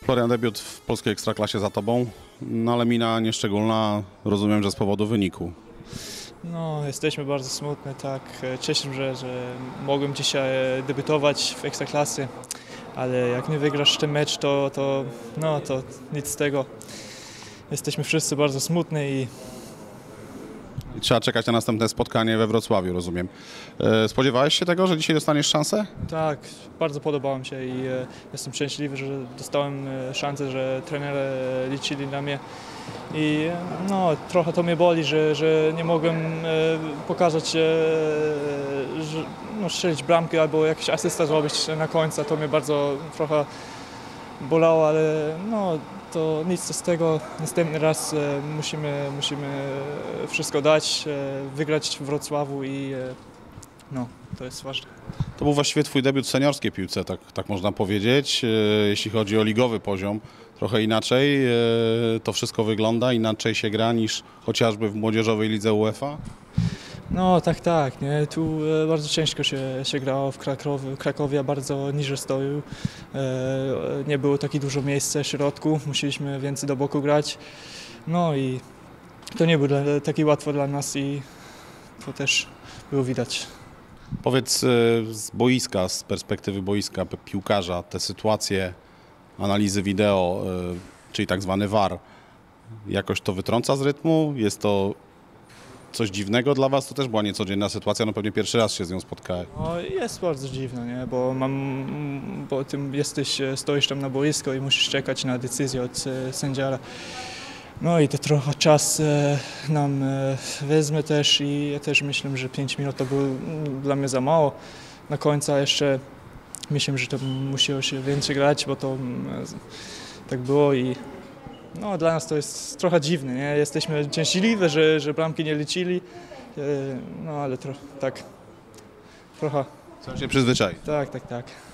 Florian, debiut w polskiej Ekstraklasie za Tobą, no ale mina nieszczególna, rozumiem, że z powodu wyniku. No, jesteśmy bardzo smutni, tak. Cieszę się, że mogłem dzisiaj debiutować w Ekstraklasie, ale jak nie wygrasz ten mecz, to nic z tego. Jesteśmy wszyscy bardzo smutni i I trzeba czekać na następne spotkanie we Wrocławiu, rozumiem. Spodziewałeś się tego, że dzisiaj dostaniesz szansę? tak, bardzo podobało mi się i jestem szczęśliwy, że dostałem szansę, że trenerzy liczyli na mnie. I no, trochę to mnie boli, że nie mogłem pokazać, strzelić bramki albo jakiś asysta zrobić na końcu. To mnie bardzo trochę bolało, ale no, to nic z tego. Następny raz musimy wszystko dać, wygrać w Wrocławiu i no, to jest ważne. To był właściwie Twój debiut w seniorskiej piłce, tak można powiedzieć. Jeśli chodzi o ligowy poziom, trochę inaczej to wszystko wygląda, inaczej się gra niż chociażby w młodzieżowej lidze UEFA. No tak, nie? Tu bardzo ciężko się grało w Krakowie bardzo niżej stoił. Nie było tak dużo miejsca w środku, musieliśmy więcej do boku grać. No i to nie było takie łatwo dla nas i to też było widać. Powiedz z boiska, z perspektywy boiska, piłkarza, te sytuacje, analizy wideo, czyli tak zwany VAR, jakoś to wytrąca z rytmu? Jest to coś dziwnego dla Was? To też była niecodzienna sytuacja, no pewnie pierwszy raz się z nią spotkałem. No, jest bardzo dziwne, nie? Bo stoisz tam na boisku i musisz czekać na decyzję od sędziara. No i to trochę czas nam wezmie też i ja też myślę, że 5 minut to było dla mnie za mało. Na końcu jeszcze myślę, że to musiało się więcej grać, bo to tak było i no, dla nas to jest trochę dziwne, nie? Jesteśmy szczęśliwi, że bramki nie lecili, no ale trochę. Trzeba się przyzwyczaić. Tak.